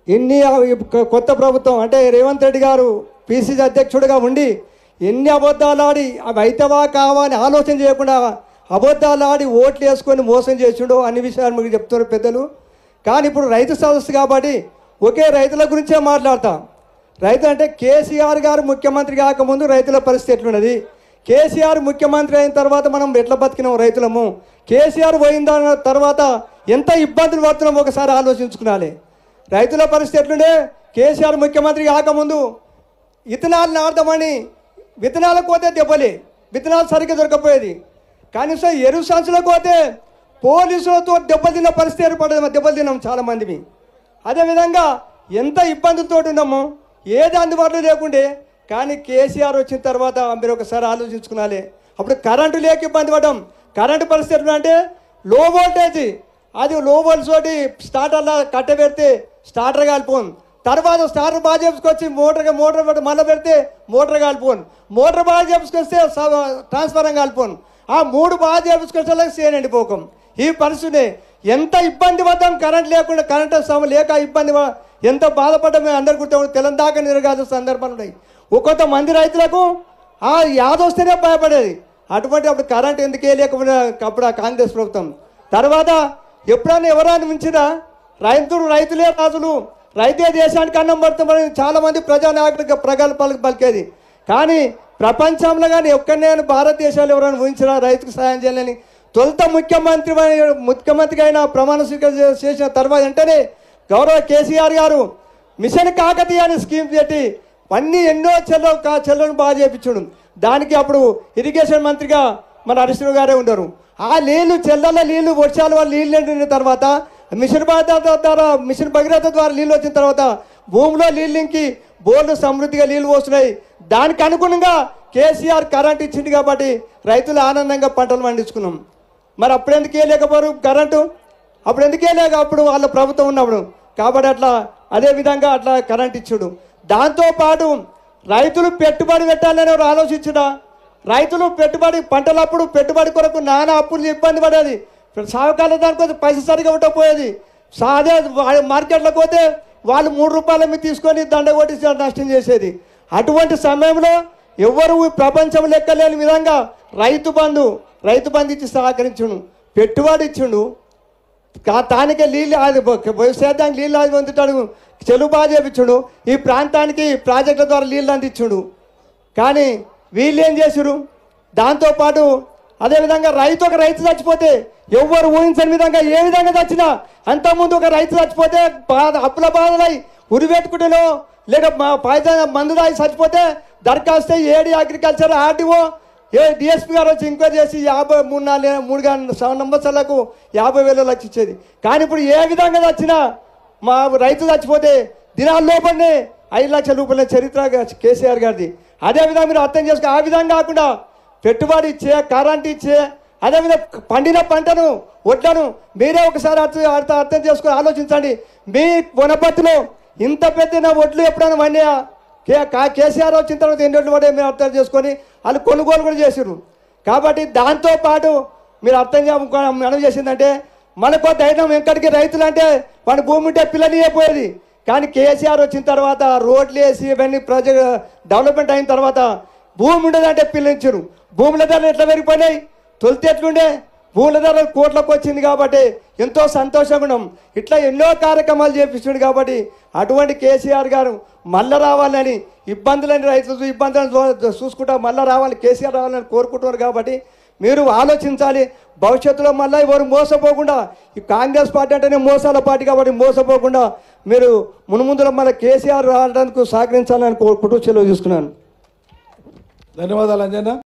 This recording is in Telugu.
ఎన్ని కొత్త ప్రభుత్వం అంటే రేవంత్ రెడ్డి గారు పిసిసి అధ్యక్షుడిగా ఉండి ఎన్ని అబద్ధాలు ఆడి అవి అయితవా కావా అని ఆలోచన చేయకుండా అబద్ధాలు ఆడి ఓట్లు వేసుకొని మోసం చేసిండో అన్ని విషయాలు మీకు చెప్తున్నారు పెద్దలు. కానీ ఇప్పుడు రైతు సదస్సు కాబట్టి ఒకే రైతుల గురించే మాట్లాడతాం. రైతులు అంటే కేసీఆర్ గారు ముఖ్యమంత్రి కాకముందు రైతుల పరిస్థితి ఎట్లున్నది, కేసీఆర్ ముఖ్యమంత్రి అయిన తర్వాత మనం ఎట్లా బతికినాం రైతులము, కేసీఆర్ పోయిన తర్వాత ఎంత ఇబ్బందులు పడుతున్నామో ఒకసారి ఆలోచించుకున్నాలి. రైతుల పరిస్థితి ఎట్లుండే, కేసీఆర్ ముఖ్యమంత్రి కాకముందు విత్తనాలు నాడదామని విత్తనాలకు పోతే దెబ్బలే, విత్తనాలు సరిగ్గా దొరకపోయేది. కనీసం ఎరువు సంచులకు పోతే పోలీసులతో దెబ్బతిన్న పరిస్థితి ఏర్పడేది, దెబ్బలు తిన్నాం చాలామంది. అదేవిధంగా ఎంత ఇబ్బందులతో ఉన్నామో ఏది అందుబాటులో లేకుండే. కానీ కేసీఆర్ వచ్చిన తర్వాత మీరు ఒకసారి ఆలోచించుకున్నాలి. అప్పుడు కరెంటు లేక ఇబ్బంది పడ్డాం. కరెంటు పరిస్థితి ఎట్లా అంటే లో వోల్టేజ్, అది లో వోల్టేజ్ తోటి స్టార్టర్లా కట్టబెడితే స్టార్టర్ కాలిపోను, తర్వాత స్టార్టర్ బాగా చెప్పుకొచ్చి మోటార్ మళ్ళీ పెడితే మోటార్ కాలిపోను, మోటార్ బాగా చెప్పుకొస్తే ట్రాన్స్ఫారం కాలిపోను, ఆ మూడు బాగా చెప్పుకొచ్చే సేన్ ఎండిపోకం. ఈ పరిస్థితి ఎంత ఇబ్బంది పడ్డాం కరెంట్ లేకుండా, కరెంటు లేక ఇబ్బంది ఎంత బాధపడ్డాం మేము అందరు గుర్తు. తెలంగాణ నిరగాల్సిన సందర్భాలు ఉన్నాయి. కొంతమంది రైతులకు ఆ యాదొస్తేనే భయపడేది. అటువంటి అప్పుడు కరెంట్ ఎందుకే లేకపోయినా అప్పుడు ఆ కాంగ్రెస్ ప్రభుత్వం తర్వాత ఎప్పుడైనా ఎవరైనా మించినా రైతులే రాజులు, రైతే దేశానికి అన్నం పడుతామని చాలామంది ప్రజానాయకులకు ప్రగల్భాలకు పలికేది. కానీ ప్రపంచంలో కానీ ఎక్కడైనా భారతదేశాలు ఎవరైనా ఊహించినా రైతుకు సాయం చేయాలని తొలుత ముఖ్యమంత్రిగా అయిన ప్రమాణ స్వీకారం చేసిన తర్వాత వెంటనే గౌరవ కేసీఆర్ గారు మిషన్ కాకతీయ అనే స్కీమ్ పెట్టి అన్నీ ఎన్నో చెల్లెలను బాగా చేయించడం. దానికి అప్పుడు ఇరిగేషన్ మంత్రిగా మన హరీష్ రావు గారే ఉండరు. ఆ నీళ్లు చెల్లెల నీళ్లు వర్షాల వల్ల నీళ్ళు నిండిన తర్వాత మిషన్ భగీరథ ద్వారా నీళ్ళు వచ్చిన తర్వాత భూమిలో నీళ్ళకి బోర్లు సమృద్ధిగా నీళ్ళు పోస్తున్నాయి. దానికి అనుగుణంగా కేసీఆర్ కరెంట్ ఇచ్చింది కాబట్టి రైతులు ఆనందంగా పంటలు పండించుకున్నాం. మరి అప్పుడు ఎందుకు వేయలేకపోరు కరెంటు, అప్పుడు ఎందుకు వేయలేక అప్పుడు వాళ్ళ ప్రభుత్వం ఉన్నప్పుడు. కాబట్టి అట్లా అదేవిధంగా అట్లా కరెంట్ ఇచ్చుడు. దాంతోపాటు రైతులు పెట్టుబడి పెట్టాలని ఎవరు ఆలోచించడా, రైతులు పెట్టుబడి పంటలప్పుడు పెట్టుబడి కొరకు నానా అప్పులు ఇబ్బంది పడేది. సాగుకాల దానికోసం పైసలు సరిగా ఉండకపోయేది. అదే మార్కెట్లోకి పోతే వాళ్ళు 3 రూపాయల మీద తీసుకొని దండ కొట్టి నష్టం చేసేది. అటువంటి సమయంలో ఎవరు ప్రపంచం లెక్కలేని విధంగా రైతు బంధు ఇచ్చి సహకరించుడు, పెట్టుబడి ఇచ్చిండు. తానికే నీళ్ళు వ్యవసాయానికి నీళ్ళు అది పొందుతాడు, చెరువు బాగా చేపించుడు, ఈ ప్రాంతానికి ప్రాజెక్టుల ద్వారా నీళ్ళు అందించుడు. కానీ వీళ్ళు ఏం చేసారు, దాంతోపాటు అదేవిధంగా ఒక రైతు చచ్చిపోతే ఎవరు ఊహించని విధంగా ఏ విధంగా చచ్చినా అంతకుముందు ఒక రైతు చచ్చిపోతే అప్పుల బాధలై ఉరిపెట్టుకుంటేనో లేక పాయిజన్ మందు దాగి చచ్చిపోతే దరఖాస్తు ఏడి అగ్రికల్చర్ ఆర్డీఓ డిఎస్పీ గారు వచ్చి ఎంక్వైరీ చేసి 3 సంవత్సరాలకు 50,000 లక్ష ఇచ్చేది. కానీ ఇప్పుడు ఏ విధంగా చచ్చినా మా రైతు చచ్చిపోతే దినాల లోపలనే 5 లక్షల రూపాయల చరిత్ర కేసీఆర్ గారిది. అదేవిధంగా మీరు అర్థం చేసుకో, ఆ విధంగా కాకుండా పెట్టుబడి ఇచ్చే కరెంట్ ఇచ్చే అదేవిధంగా పండిన పంటను వడ్లను మీరే ఒకసారి అర్థం చేసుకొని ఆలోచించండి. మీ వనపర్తిలో ఇంత పెద్ద వడ్లు ఎప్పుడైనా పడినాయా? కేసీఆర్ వచ్చిన తర్వాత ఎన్ని వడ్లు పడే మీరు అర్థం చేసుకొని వాళ్ళు కొనుగోలు కూడా చేసారు. కాబట్టి దాంతోపాటు మీరు మనం చేసిందంటే మనకు ధైర్యం ఎక్కడికి రైతులు అంటే మన భూమి ఉంటే పిల్లని అయిపోయేది. కానీ కేసీఆర్ వచ్చిన తర్వాత రోడ్లు వేసి ఇవన్నీ డెవలప్మెంట్ అయిన తర్వాత భూమి ఉండదంటే పిల్లించరు. భూముల ధరలు ఎట్లా పెరిగిపోయినాయి, తొలితే ఎట్లుండే భూముల ధరలు కోట్లకు వచ్చింది కాబట్టి ఎంతో సంతోషంగా ఉన్నాం. ఇట్లా ఎన్నో కార్యక్రమాలు చేపిస్తున్నాడు. కాబట్టి అటువంటి కేసీఆర్ గారు మళ్ళీ రావాలని రైతులు ఇబ్బందులను చూసుకుంటా మళ్ళీ రావాలి, కేసీఆర్ రావాలని కోరుకుంటున్నారు. కాబట్టి మీరు ఆలోచించాలి. భవిష్యత్తులో మళ్ళీ ఎవరు మోసపోకుండా, ఈ కాంగ్రెస్ పార్టీ అంటేనే మోసాల పార్టీ కాబట్టి మోసపోకుండా మీరు మున్ముందులో మళ్ళీ కేసీఆర్ రావడానికి సహకరించాలని కోరుకుంటూ సెలవు తీసుకున్నాను. ధన్యవాదాలు అంజన్న.